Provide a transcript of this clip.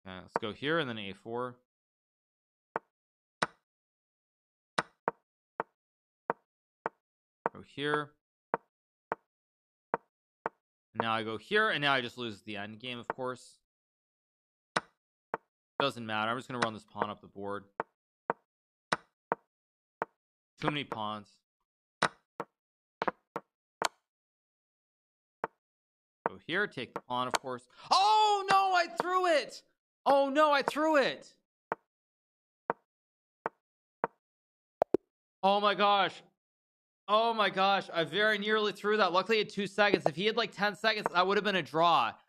Okay, let's go here and then a4. Go here. Now I go here, and now I just lose the end game, of course. Doesn't matter. I'm just going to run this pawn up the board. Too many pawns. Go here, take the pawn, of course. Oh, no, I threw it. Oh, no, I threw it. Oh, my gosh. Oh, my gosh. I very nearly threw that. Luckily, at 2 seconds. If he had like 10 seconds, that would have been a draw.